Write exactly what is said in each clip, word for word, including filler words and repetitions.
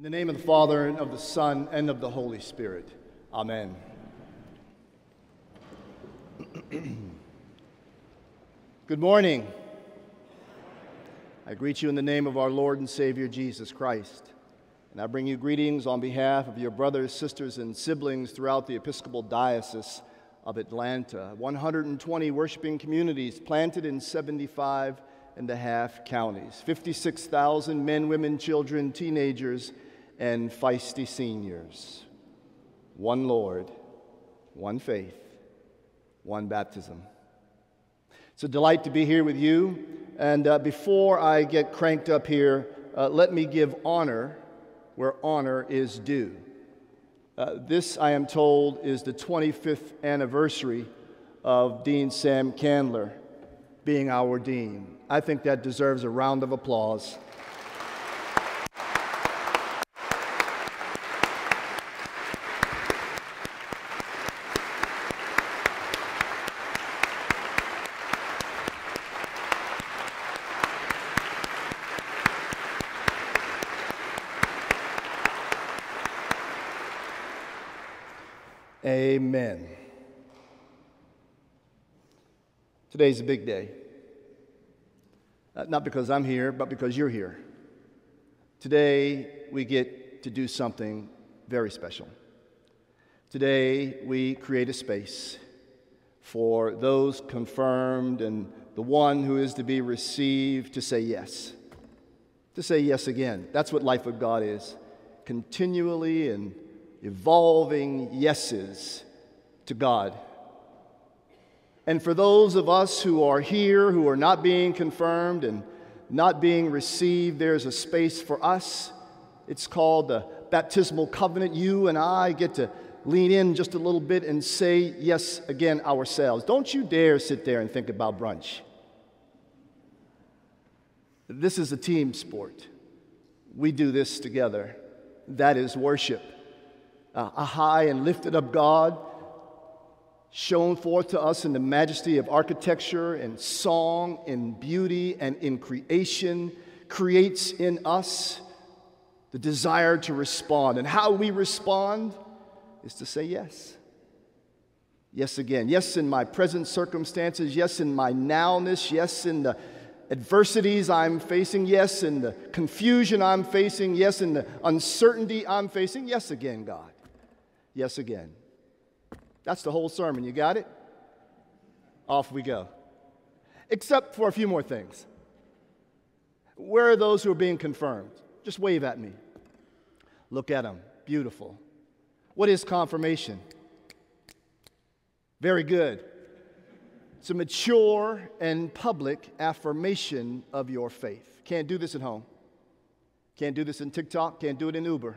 In the name of the Father, and of the Son, and of the Holy Spirit. Amen. Good morning. I greet you in the name of our Lord and Savior, Jesus Christ. And I bring you greetings on behalf of your brothers, sisters, and siblings throughout the Episcopal Diocese of Atlanta. one hundred twenty worshiping communities planted in seventy-five and a half counties. fifty-six thousand men, women, children, teenagers, and feisty seniors. One Lord, one faith, one baptism. It's a delight to be here with you. And uh, before I get cranked up here, uh, let me give honor where honor is due. Uh, this, I am told, is the twenty-fifth anniversary of Dean Sam Candler being our dean. I think that deserves a round of applause. Amen. Today's a big day. Uh, not because I'm here, but because you're here. Today, we get to do something very special. Today, we create a space for those confirmed and the one who is to be received to say yes. To say yes again. That's what life with God is. Continually and evolving yeses to God. And for those of us who are here, who are not being confirmed and not being received, there's a space for us. It's called the baptismal covenant. You and I get to lean in just a little bit and say yes again ourselves. Don't you dare sit there and think about brunch. This is a team sport. We do this together. That is worship. Uh, a high and lifted up God, shown forth to us in the majesty of architecture and song and beauty and in creation, creates in us the desire to respond. And how we respond is to say yes. Yes again. Yes in my present circumstances. Yes in my nowness. Yes in the adversities I'm facing. Yes in the confusion I'm facing. Yes in the uncertainty I'm facing. Yes again, God. Yes again. That's the whole sermon. You got it? Off we go. Except for a few more things. Where are those who are being confirmed? Just wave at me. Look at them. Beautiful. What is confirmation? Very good. It's a mature and public affirmation of your faith. Can't do this at home. Can't do this in TikTok. Can't do it in Uber.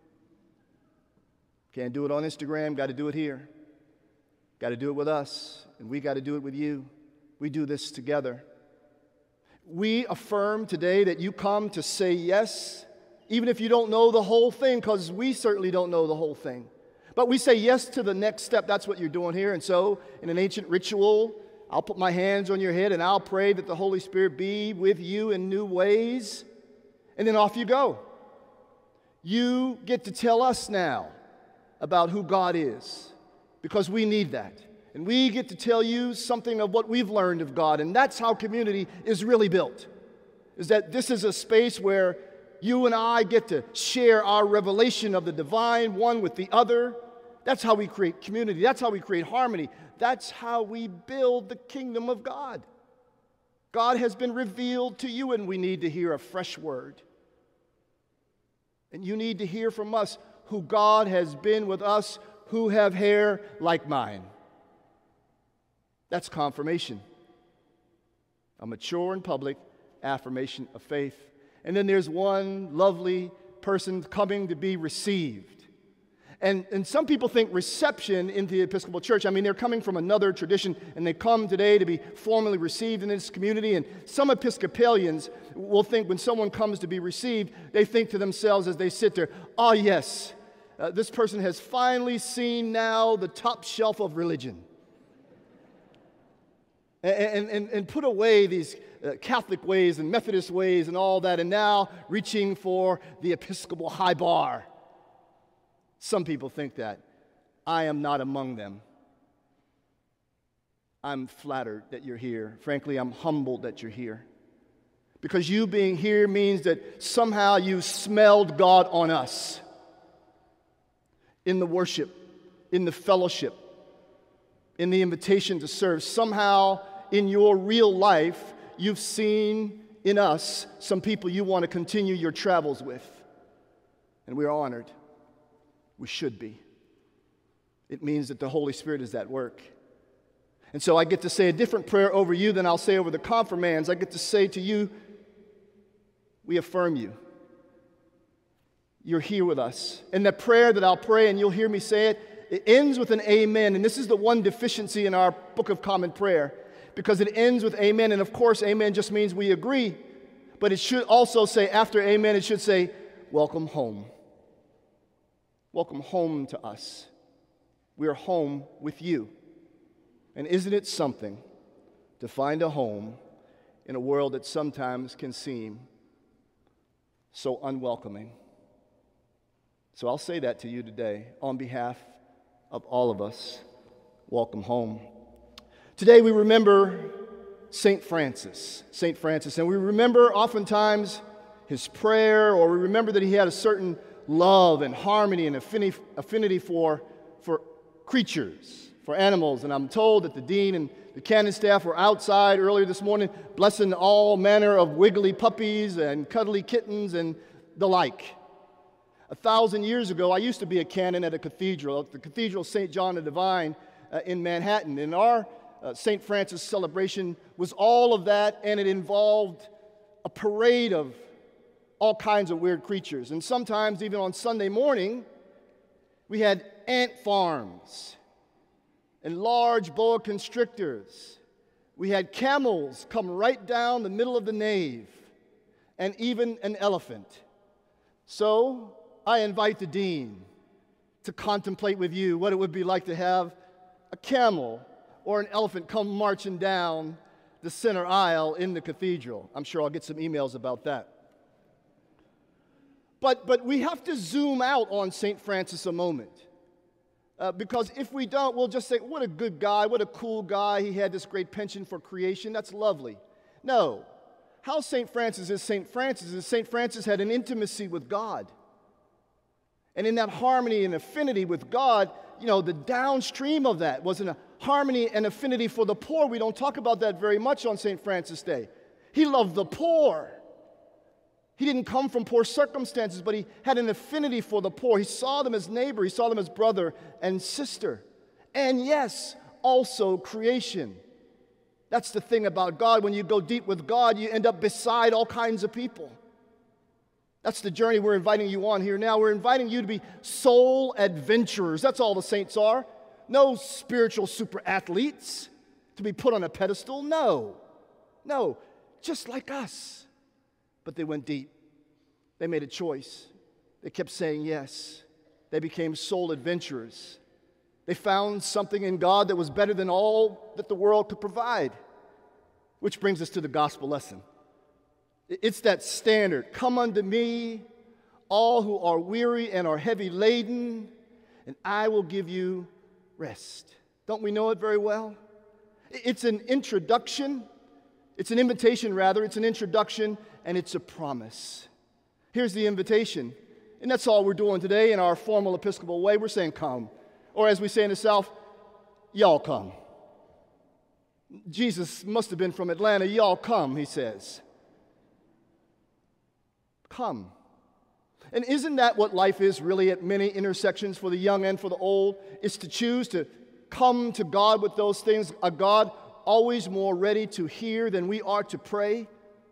Can't do it on Instagram. Got to do it here. Got to do it with us, and we got to do it with you. We do this together. We affirm today that you come to say yes, even if you don't know the whole thing, because we certainly don't know the whole thing. But we say yes to the next step. That's what you're doing here. And so, in an ancient ritual, I'll put my hands on your head, and I'll pray that the Holy Spirit be with you in new ways. And then off you go. You get to tell us now about who God is, because we need that. And we get to tell you something of what we've learned of God, and that's how community is really built, is that this is a space where you and I get to share our revelation of the divine one with the other. That's how we create community. That's how we create harmony. That's how we build the kingdom of God. God has been revealed to you, and we need to hear a fresh word. And you need to hear from us who God has been with us who have hair like mine. That's confirmation. A mature and public affirmation of faith. And then there's one lovely person coming to be received. And, and some people think reception into the Episcopal Church, I mean, they're coming from another tradition, and they come today to be formally received in this community. And some Episcopalians will think when someone comes to be received, they think to themselves as they sit there, oh yes, Uh, this person has finally seen now the top shelf of religion. and, and, and put away these uh, Catholic ways and Methodist ways and all that, and now reaching for the Episcopal high bar. Some people think that. I am not among them. I'm flattered that you're here. Frankly, I'm humbled that you're here. Because you being here means that somehow you smelled God on us. In the worship, in the fellowship, in the invitation to serve. Somehow in your real life, you've seen in us some people you want to continue your travels with. And we're honored. We should be. It means that the Holy Spirit is at work. And so I get to say a different prayer over you than I'll say over the confirmands. I get to say to you, we affirm you. You're here with us. And the prayer that I'll pray, and you'll hear me say it, it ends with an amen. And this is the one deficiency in our Book of Common Prayer, because it ends with amen. And of course, amen just means we agree. But it should also say, after amen, it should say, welcome home. Welcome home to us. We're home with you. And isn't it something to find a home in a world that sometimes can seem so unwelcoming? So I'll say that to you today on behalf of all of us. Welcome home. Today we remember Saint Francis. Saint Francis. And we remember oftentimes his prayer, or we remember that he had a certain love and harmony and affinity, affinity for, for creatures, for animals. And I'm told that the dean and the canon staff were outside earlier this morning blessing all manner of wiggly puppies and cuddly kittens and the like. A thousand years ago, I used to be a canon at a cathedral, at the Cathedral Saint John the Divine uh, in Manhattan. And our uh, Saint Francis celebration was all of that, and it involved a parade of all kinds of weird creatures. And sometimes, even on Sunday morning, we had ant farms and large boa constrictors. We had camels come right down the middle of the nave, and even an elephant. So I invite the dean to contemplate with you what it would be like to have a camel or an elephant come marching down the center aisle in the cathedral. I'm sure I'll get some emails about that. But, but we have to zoom out on Saint Francis a moment. Uh, because if we don't, we'll just say, what a good guy, what a cool guy, he had this great penchant for creation, that's lovely. No. How Saint Francis is Saint Francis is Saint Francis had an intimacy with God. And in that harmony and affinity with God, you know, the downstream of that was a harmony and affinity for the poor. We don't talk about that very much on Saint Francis Day. He loved the poor. He didn't come from poor circumstances, but he had an affinity for the poor. He saw them as neighbor. He saw them as brother and sister. And yes, also creation. That's the thing about God. When you go deep with God, you end up beside all kinds of people. That's the journey we're inviting you on here now. We're inviting you to be soul adventurers. That's all the saints are. No spiritual super athletes to be put on a pedestal. No. No. Just like us. But they went deep. They made a choice. They kept saying yes. They became soul adventurers. They found something in God that was better than all that the world could provide. Which brings us to the gospel lesson. It's that standard. Come unto me, all who are weary and are heavy laden, and I will give you rest. Don't we know it very well? It's an introduction. It's an invitation, rather. It's an introduction, and it's a promise. Here's the invitation. And that's all we're doing today in our formal Episcopal way. We're saying come. Or as we say in the South, y'all come. Jesus must have been from Atlanta. Y'all come, he says. Come. And isn't that what life is really at many intersections for the young and for the old? Is to choose to come to God with those things, a God always more ready to hear than we are to pray.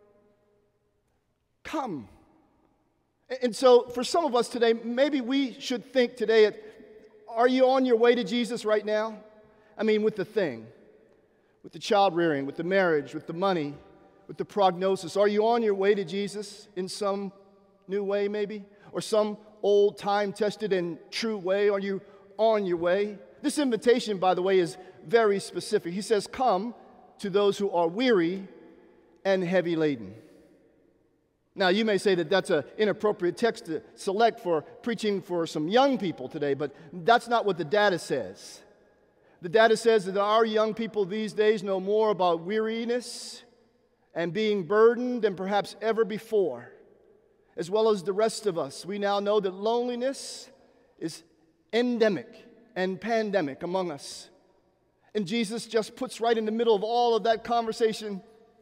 Come. And so for some of us today, maybe we should think today, are you on your way to Jesus right now? I mean, with the thing, with the child rearing, with the marriage, with the money, with the prognosis. Are you on your way to Jesus in some new way maybe? Or some old time-tested and true way? Are you on your way? This invitation, by the way, is very specific. He says, come, to those who are weary and heavy laden. Now, you may say that that's an inappropriate text to select for preaching for some young people today, but that's not what the data says. The data says that our young people these days know more about weariness and being burdened than perhaps ever before, as well as the rest of us. We now know that loneliness is endemic and pandemic among us. And Jesus just puts right in the middle of all of that conversation,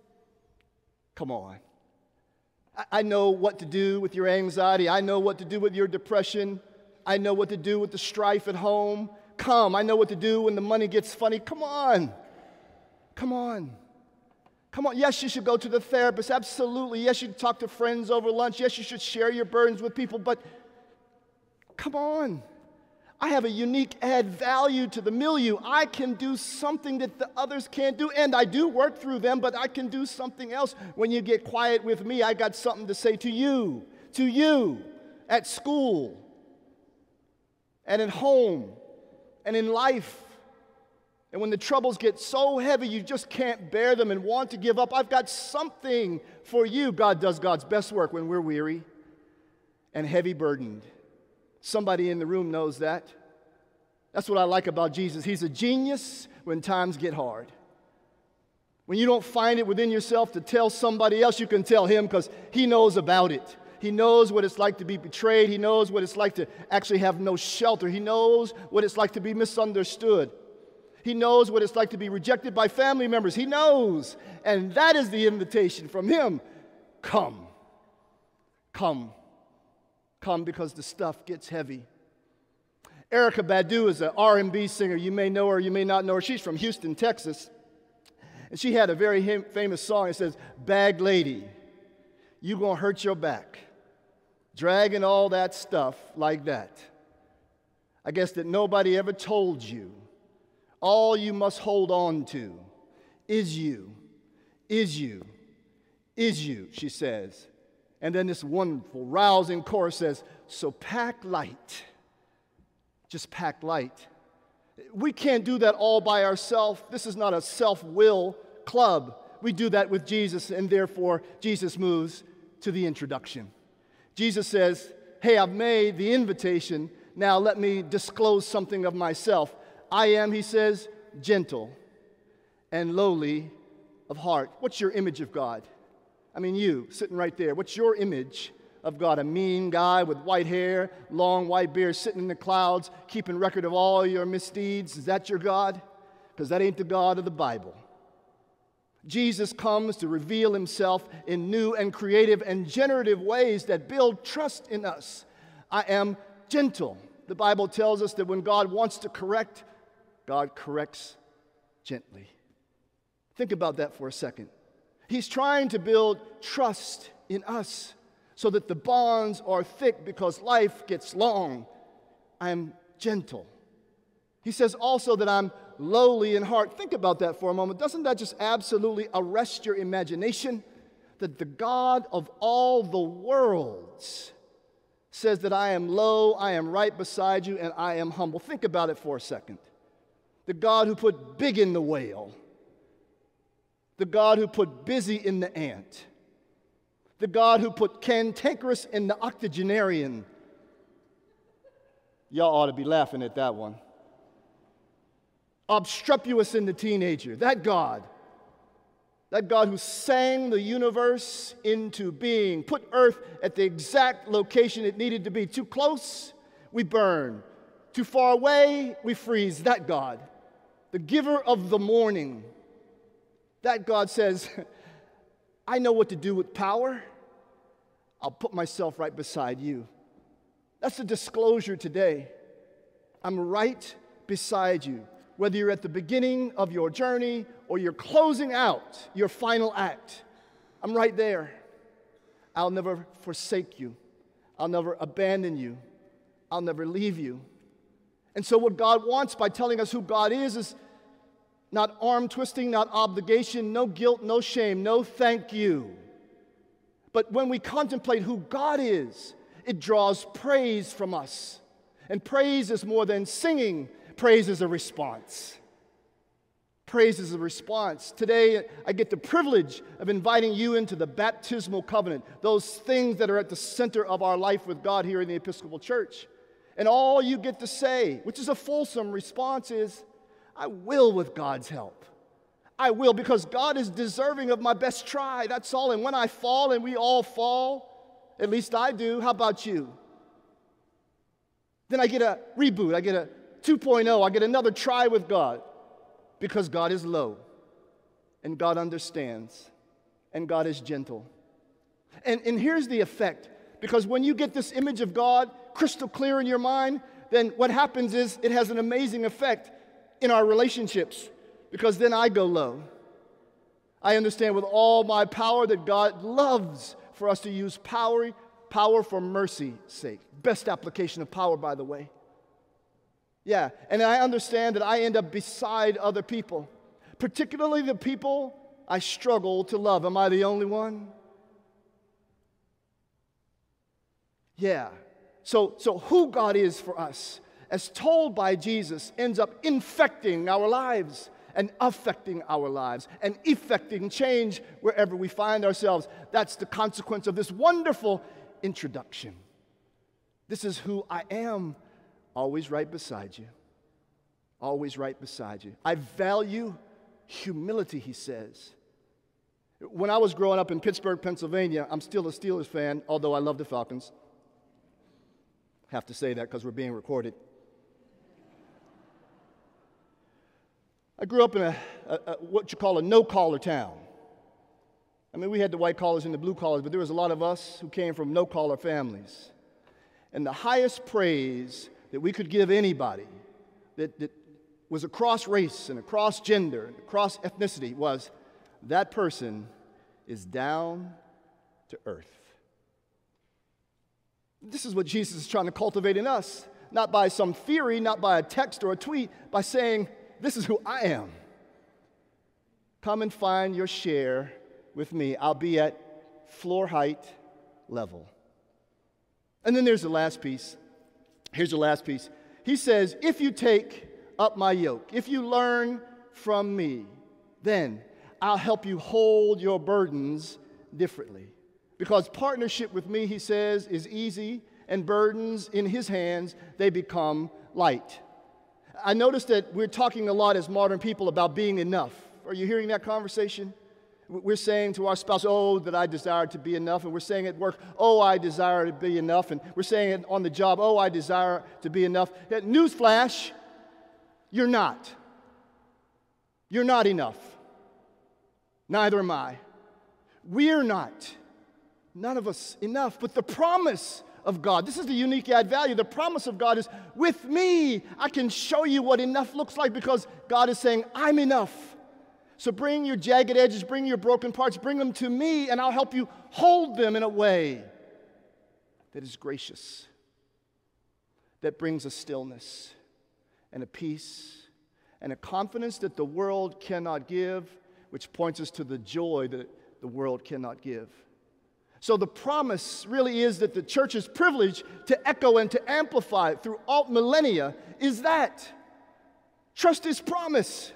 come on. I know what to do with your anxiety. I know what to do with your depression. I know what to do with the strife at home. Come, I know what to do when the money gets funny. Come on. Come on. Come on. Yes, you should go to the therapist. Absolutely. Yes, you should talk to friends over lunch. Yes, you should share your burdens with people. But come on. I have a unique add value to the milieu. I can do something that the others can't do, and I do work through them, but I can do something else. When you get quiet with me, I got something to say to you, to you, at school, and at home, and in life. And when the troubles get so heavy, you just can't bear them and want to give up, I've got something for you. God does God's best work when we're weary and heavy burdened. Somebody in the room knows that. That's what I like about Jesus. He's a genius when times get hard. When you don't find it within yourself to tell somebody else, you can tell him because he knows about it. He knows what it's like to be betrayed. He knows what it's like to actually have no shelter. He knows what it's like to be misunderstood. He knows what it's like to be rejected by family members. He knows. And that is the invitation from him. Come. Come. Come, because the stuff gets heavy. Erykah Badu is an R and B singer. You may know her, you may not know her. She's from Houston, Texas. And she had a very him- famous song. It says, "Bag lady, you gonna hurt your back, dragging all that stuff like that. I guess that nobody ever told you. All you must hold on to is you, is you, is you," she says. And then this wonderful, rousing chorus says, "So pack light, just pack light." We can't do that all by ourselves. This is not a self-will club. We do that with Jesus, and therefore Jesus moves to the introduction. Jesus says, hey, I've made the invitation. Now let me disclose something of myself. I am, he says, gentle and lowly of heart. What's your image of God? I mean, you, sitting right there. What's your image of God? A mean guy with white hair, long white beard, sitting in the clouds, keeping record of all your misdeeds? Is that your God? Because that ain't the God of the Bible. Jesus comes to reveal himself in new and creative and generative ways that build trust in us. I am gentle. The Bible tells us that when God wants to correct, God corrects gently. Think about that for a second. He's trying to build trust in us so that the bonds are thick because life gets long. I am gentle. He says also that I'm lowly in heart. Think about that for a moment. Doesn't that just absolutely arrest your imagination? That the God of all the worlds says that I am low, I am right beside you, and I am humble. Think about it for a second. The God who put big in the whale. The God who put busy in the ant. The God who put cantankerous in the octogenarian. Y'all ought to be laughing at that one. Obstreperous in the teenager. That God. That God who sang the universe into being. Put earth at the exact location it needed to be. Too close, we burn. Too far away, we freeze. That God. The giver of the morning. That God says, I know what to do with power. I'll put myself right beside you. That's the disclosure today. I'm right beside you. Whether you're at the beginning of your journey or you're closing out your final act, I'm right there. I'll never forsake you. I'll never abandon you. I'll never leave you. And so what God wants by telling us who God is is not arm twisting, not obligation, no guilt, no shame, no thank you. But when we contemplate who God is, it draws praise from us. And praise is more than singing. Praise is a response. Praise is a response. Today, I get the privilege of inviting you into the baptismal covenant, those things that are at the center of our life with God here in the Episcopal Church. And all you get to say, which is a fulsome response, is, I will with God's help. I will, because God is deserving of my best try. That's all. And when I fall, and we all fall, at least I do, how about you? Then I get a reboot. I get a two point oh. I get another try with God. Because God is low, and God understands, and God is gentle. And, and here's the effect. Because when you get this image of God crystal clear in your mind, then what happens is it has an amazing effect in our relationships. Because then I go low. I understand with all my power that God loves for us to use power, power for mercy's sake. Best application of power, by the way. Yeah, and I understand that I end up beside other people, particularly the people I struggle to love. Am I the only one? Yeah. So, so who God is for us, as told by Jesus, ends up infecting our lives and affecting our lives and effecting change wherever we find ourselves. That's the consequence of this wonderful introduction. This is who I am. Always right beside you. Always right beside you. I value humility, he says. When I was growing up in Pittsburgh, Pennsylvania, I'm still a Steelers fan, although I love the Falcons. Have to say that because we're being recorded. I grew up in a, a, a what you call a no-collar town. I mean, we had the white collars and the blue collars, but there was a lot of us who came from no-collar families. And the highest praise that we could give anybody that, that was across race and across gender and across ethnicity was, that person is down to earth. This is what Jesus is trying to cultivate in us, not by some theory, not by a text or a tweet, by saying, this is who I am. Come and find your share with me. I'll be at floor height level. And then there's the last piece. Here's the last piece. He says, if you take up my yoke, if you learn from me, then I'll help you hold your burdens differently. Because partnership with me, he says, is easy, and burdens in his hands, they become light. I noticed that we're talking a lot as modern people about being enough. Are you hearing that conversation? We're saying to our spouse, oh, that I desire to be enough. And we're saying at work, oh, I desire to be enough. And we're saying it on the job, oh, I desire to be enough. Newsflash, you're not. You're not enough. Neither am I. We're not. None of us enough. But the promise of God, this is the unique add value. The promise of God is, with me, I can show you what enough looks like, because God is saying, I'm enough. So bring your jagged edges, bring your broken parts, bring them to me, and I'll help you hold them in a way that is gracious, that brings a stillness and a peace and a confidence that the world cannot give, which points us to the joy that the world cannot give. So the promise really is that the church's privilege to echo and to amplify throughout millennia is that. Trust his promise.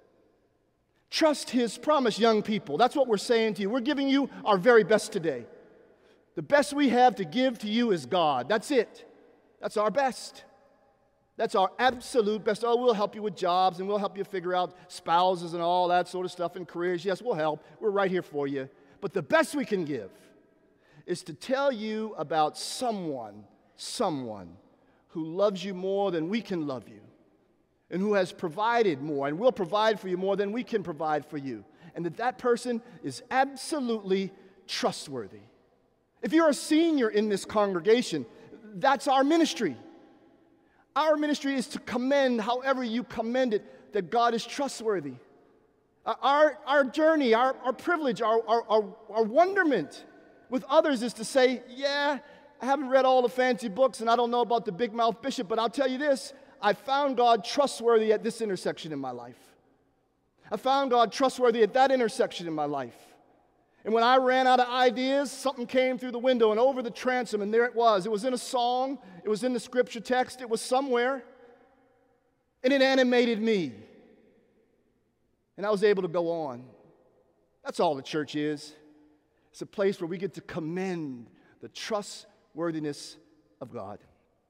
Trust his promise, young people. That's what we're saying to you. We're giving you our very best today. The best we have to give to you is God. That's it. That's our best. That's our absolute best. Oh, we'll help you with jobs, and we'll help you figure out spouses and all that sort of stuff and careers. Yes, we'll help. We're right here for you. But the best we can give is to tell you about someone, someone who loves you more than we can love you, and who has provided more and will provide for you more than we can provide for you, and that that person is absolutely trustworthy. If you're a senior in this congregation, that's our ministry. Our ministry is to commend, however you commend it, that God is trustworthy. Our, our journey, our, our privilege, our, our, our, our wonderment with others is to say, yeah, I haven't read all the fancy books and I don't know about the big mouth bishop, but I'll tell you this, I found God trustworthy at this intersection in my life. I found God trustworthy at that intersection in my life. And when I ran out of ideas, something came through the window and over the transom, and there it was. It was in a song. It was in the scripture text. It was somewhere. And it animated me. And I was able to go on. That's all the church is. It's a place where we get to commend the trustworthiness of God.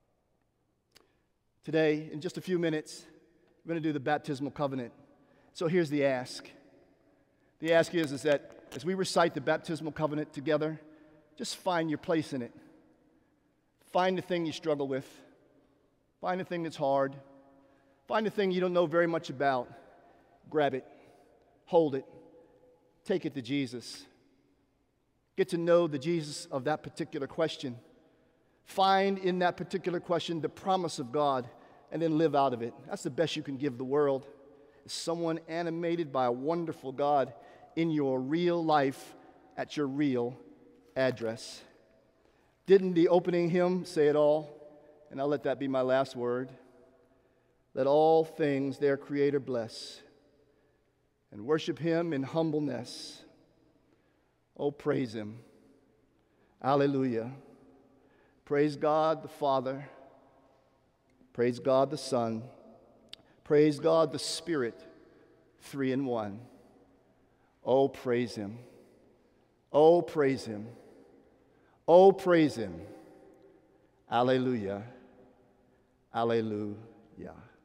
Today, in just a few minutes, we're going to do the baptismal covenant. So here's the ask. The ask is, is that as we recite the baptismal covenant together, just find your place in it. Find the thing you struggle with. Find the thing that's hard. Find the thing you don't know very much about. Grab it. Hold it. Take it to Jesus. Get to know the Jesus of that particular question. Find in that particular question the promise of God and then live out of it. That's the best you can give the world. Is someone animated by a wonderful God in your real life at your real address. Didn't the opening hymn say it all? And I'll let that be my last word. Let all things their Creator bless and worship Him in humbleness. Oh, praise Him. Alleluia. Praise God the Father. Praise God the Son. Praise God the Spirit, three in one. Oh, praise Him. Oh, praise Him. Oh, praise Him. Alleluia. Alleluia.